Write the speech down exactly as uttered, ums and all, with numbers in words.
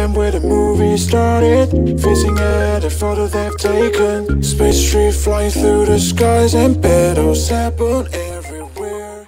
time where the movie started, facing at a photo they've taken. Space tree flying through the skies, and petals happen everywhere.